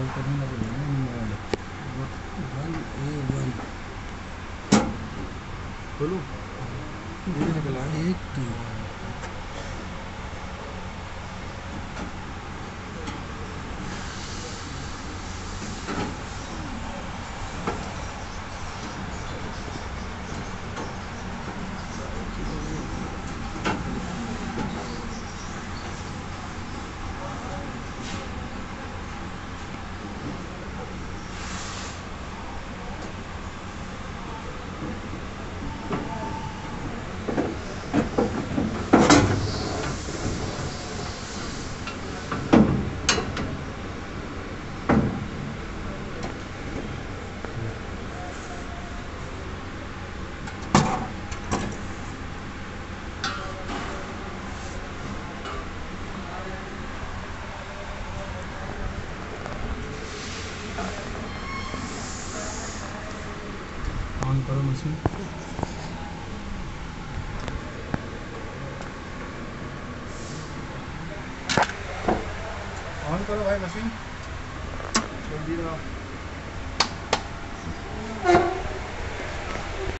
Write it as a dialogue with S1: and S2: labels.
S1: करने लगे mobile 1A1
S2: बोलो निकला
S1: 1 2 ऑन करो मशीन। ऑन करो भाई मशीन जल्दी रहो।